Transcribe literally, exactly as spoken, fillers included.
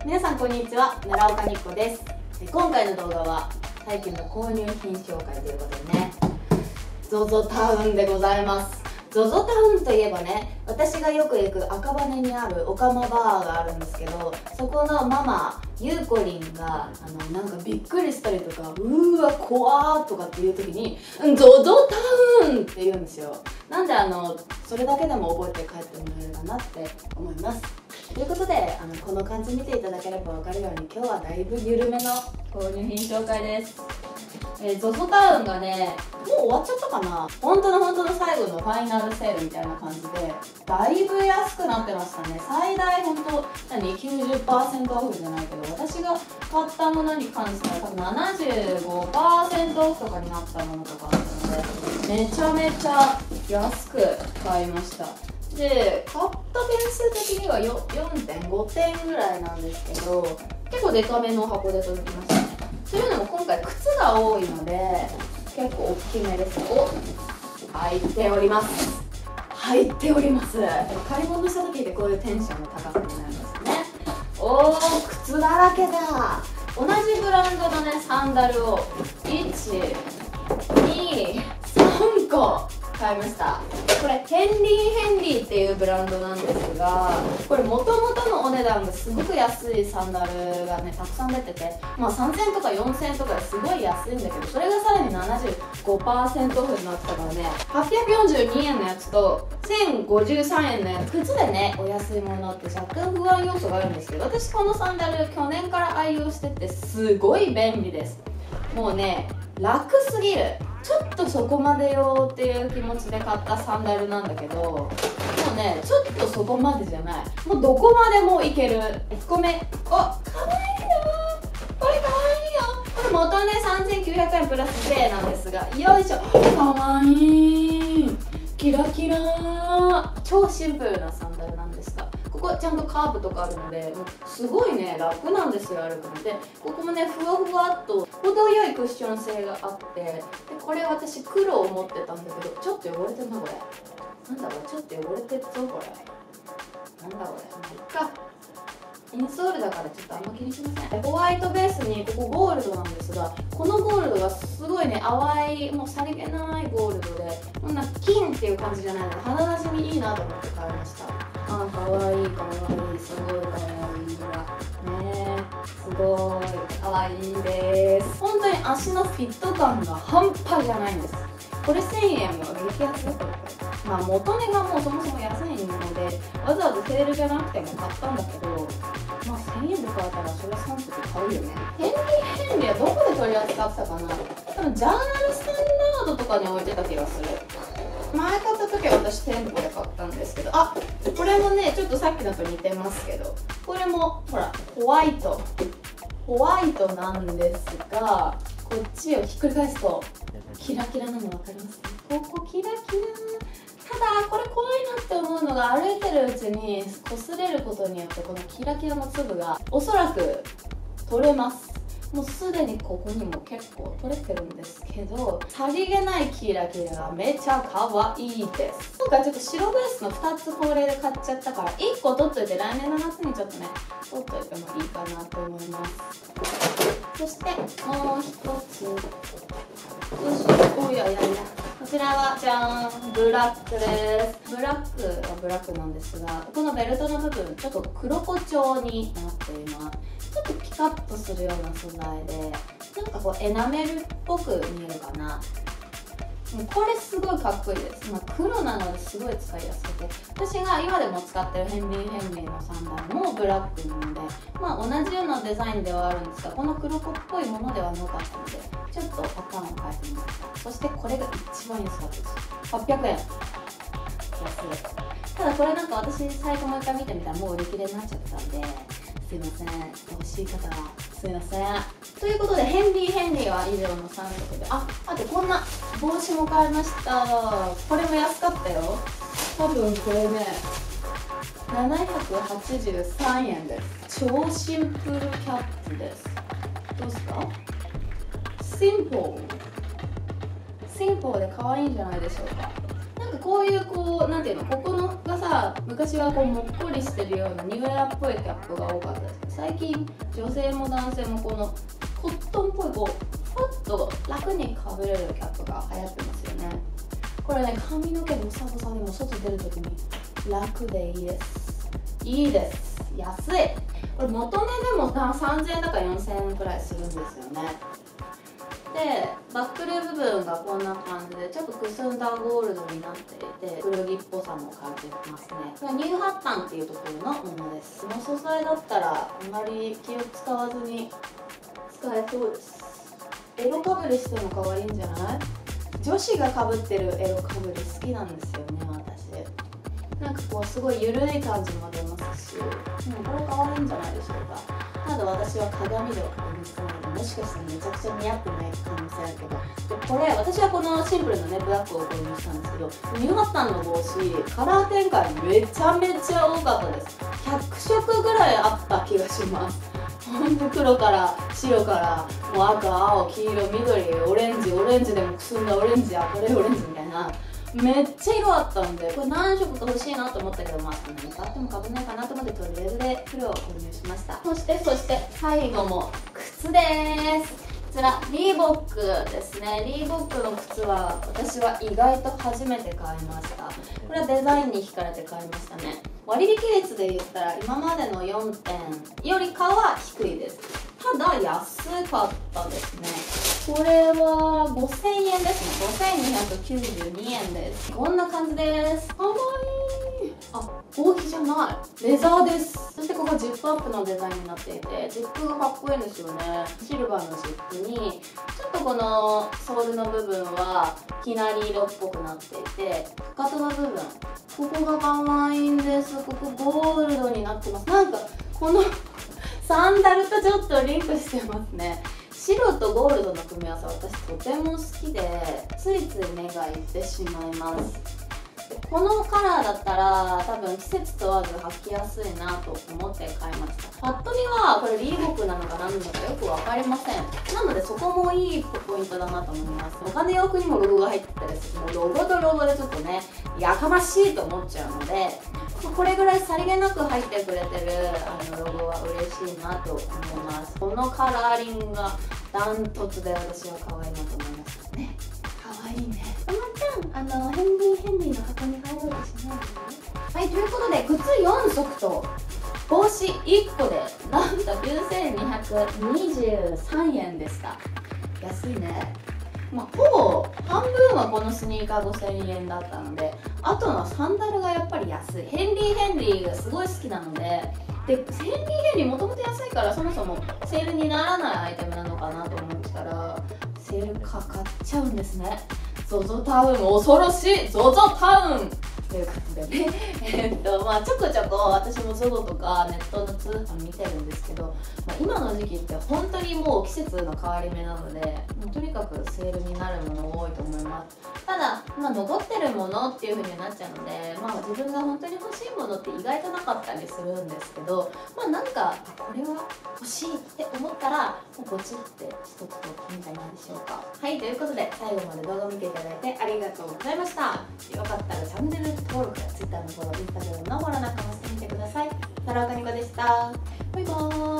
皆さんこんにちは、奈良岡日子です。今回の動画は最近の購入品紹介ということでね、 ゾゾ タウンでございます。 ゾゾ タウンといえばね、私がよく行く赤羽にあるオカマバーがあるんですけど、そこのママゆうこりんがあのなんかびっくりしたりとか、うーわ怖ーとかっていう時に ゾゾ タウンって言うんですよ。なんであのそれだけでも覚えて帰ってもらえるかなって思います。ということで、あのこの感じ見ていただければ分かるように、今日はだいぶ緩めの購入品紹介です。えー、ゾゾ タウンがね、もう終わっちゃったかな。本当の本当の最後のファイナルセールみたいな感じで、だいぶ安くなってましたね。最大本当何 きゅうじゅっパーセント オフじゃないけど、私が買ったものに関しては多分 ななじゅうごパーセント オフとかになったものとかあったので、めちゃめちゃ安く買いました。で、買った点数的には よんてんごてんぐらいなんですけど、結構デカめの箱で届きましたね。というのも今回靴が多いので結構大きめです。お、入っております。入っております。買い物した時でこういうテンションの高さになりますね。おー、靴だらけだ。同じブランドのねサンダルをいち、に、さんこ買いました。これヘンリーヘンリーっていうブランドなんですが、これもともとのお値段がすごく安いサンダルがねたくさん出てて、まあさんぜんとかよんせんとかですごい安いんだけど、それがさらに ななじゅうごパーセント オフになってたからね、はっぴゃくよんじゅうにえんのやつとせんごじゅうさんえんのやつ、靴でねお安いものって若干不安要素があるんですけど、私このサンダル去年から愛用しててすごい便利です。もうね楽すぎる。ちょっとそこまでよっていう気持ちで買ったサンダルなんだけど、もうねちょっとそこまでじゃない、もうどこまでもいける。いっこめ、お、かわいいよ、これかわいいよ。これ元ねさんぜんきゅうひゃくえんプラス税なんですが、よいしょ、かわいい、キラキラー。超シンプルなサンダルなんですが、ここちゃんとカーブとかあるので、もうすごいね楽なんですよ、歩くので。ここもねふわふわっと程よいクッション性があって、でこれ私黒を持ってたんだけど、ちょっと汚れてんなこれ。なんだろう、ちょっと汚れてるぞこれ。なんだこれ、まあいっか。インソールだからちょっとあんま気にしません。ホワイトベースにここゴールドなんですが、このゴールドがすごいね淡い、もうさりげないゴールドで、こんな金っていう感じじゃないので肌なじみいいなと思って買いました。あーかわいいかわいい、すごいかわいいわねー、すごいかわいいです。本当に足のフィット感が半端じゃないんです。これせんえんは激安だから、まあ元値がもうそもそも安いのでわざわざセールじゃなくても買ったんだけど、まあせんえんで買えたらそれさん足買うよね。ヘンリーヘンリーはどこで取り扱ってたかな。多分ジャーナルスタンダードとかに置いてた気がする。前買った時は私店舗で買ったんですけど、あ、これもねちょっとさっきのと似てますけど、これもほらホワイトホワイトなんですが、こっちをひっくり返すとキラキラなの分かりますね。ここキラキラ。ただこれ怖いなって思うのが、歩いてるうちに擦れることによってこのキラキラの粒がおそらく取れます。もうすでにここにも結構取れてるんですけど、さりげないキラキラがめちゃ可愛いです。今回ちょっと白ベースのふたつこれで買っちゃったから、いっこ取っといて来年の夏にちょっとね取っといてもいいかなと思います。そしてもう一つ、よいしょ、おいやいやいや、こちらはじゃーん、ブラックです。ブラックはブラックなんですが、このベルトの部分ちょっと黒子調になっています。ちょっとピカッとするような素材で、なんかこうエナメルっぽく見えるかな。これすごいかっこいいです。まあ、黒なのですごい使いやすくて、私が今でも使ってるヘンリーヘンリーのサンダルもブラックなので、まあ同じようなデザインではあるんですが、この黒子っぽいものではなかったので、ちょっとパターンを変えてみました。そしてこれが一番安かったです。はっぴゃくえん。安い。ただこれなんか私サイトもう一回見てみたらもう売り切れになっちゃってたんで、すいません、欲しい方はすいません。ということでヘンリーヘンリーは以上のさんしょくで、あ、あとこんな帽子も買いました。これも安かったよ。多分これねななひゃくはちじゅうさんえんです。超シンプルキャップです。どうですか？シンプルシンプルで可愛いんじゃないでしょうか。なんかこういうこうなんていうの、ここのがさ、昔はこうもっこりしてるようなニューエアっぽいキャップが多かったですけど、最近女性も男性もこのコットンっぽいこうふわっと楽にかぶれるキャップが流行ってますよね。これね、髪の毛もサボサボでも外出るときに楽でいいです。いいです。安い。これ元値でもさんぜんえんだかよんせんえんくらいするんですよね。でバックル部分がこんな感じでちょっとくすんだゴールドになっていて、古着っぽさも感じますね。これはニューハッタンっていうところのものです。この素材だったらあまり気を使わずに使えそうです。エロかぶりしても可愛いんじゃない？女子がかぶってるエロかぶり好きなんですよね、私。なんかこうすごいゆるい感じも出ますし、うん、これ可愛いんじゃないでしょうか。ただ私は鏡では確認してないので、もしかしたらめちゃくちゃ似合ってない可能性あるけど、でこれ私はこのシンプルなねブラックを購入したんですけど、ニューハッタンの帽子カラー展開めちゃめちゃ多かったです。ひゃくしょくぐらいあった気がします。ほんと黒から白からもう赤青黄色緑オレンジオレンジでもくすんだオレンジやこれオレンジみたいな、めっちゃ色あったんで、これ何色か欲しいなと思ったけど、まあそんなに買ってもかぶんないかなと思ってとりあえずで黒を購入しました。そしてそして最後も靴です。こちらリーボックですね。リーボックの靴は私は意外と初めて買いました。これはデザインに惹かれて買いましたね。割引率で言ったら今までのよんてんよりかは低いです。ただ安かったですね。これはごせんえんですね。ごせんにひゃくきゅうじゅうにえんです。こんな感じです。かわいい。あ、合皮じゃない。レザーです。そしてここジップアップのデザインになっていて、ジップがかっこいいんですよね。シルバーのジップに、ちょっとこのソールの部分はきなり色っぽくなっていて、かかとの部分、ここがかわいいんです。ここゴールドになってます。なんかこのサンダルとちょっとリンクしてますね。白とゴールドの組み合わせは私とても好きで、ついつい目がいってしまいます。このカラーだったら多分季節問わず履きやすいなと思って買いました。パッと見はこれリーボックなのか何なのかよく分かりません。なのでそこもいいポイントだなと思います。お金洋服にもロゴが入ってたりするので、ロゴとロゴでちょっとねやかましいと思っちゃうので、これぐらいさりげなく入ってくれてるあのロゴは嬉しいなと思います。このカラーリングがダントツで私は可愛いなと思いましたね。可愛いね。おまちゃん、あのヘンリーヘンリーの箱に入ろうとしないのね。はい、ということで靴よんそくと帽子いっこでなんときゅうせんにひゃくにじゅうさんえんでした。安いね。まあ、ほぼ半分はこのスニーカーごせんえんだったので、あとのサンダルがやっぱり安い。ヘンリーヘンリーがすごい好きなので、でヘンリーヘンリーもともと安いからそもそもセールにならないアイテムなのかなと思ってたらセールかかっちゃうんですね。 ゾゾ タウン恐ろしい ゾゾ タウンということでねえっとまあちょこちょこ私も ゾゾ とかネットの通販見てるんですけど、まあ、今の時期って本当にもう季節の変わり目なので、もうとにかくセールになるもの多いと思います。ただ、まあ、残ってるものっていう風になっちゃうので、まあ、自分が本当に欲しいものって意外となかったりするんですけど、まあなんかこれは欲しいって思ったらもうポチって一つといいんじゃないでしょうか。はい、ということで最後まで動画を見ていただいてありがとうございました。よかったらチャンネル登録や Twitter のフォロー、Instagram のフォローなんかもしてみてください。太郎かにこでした。バイバーイ。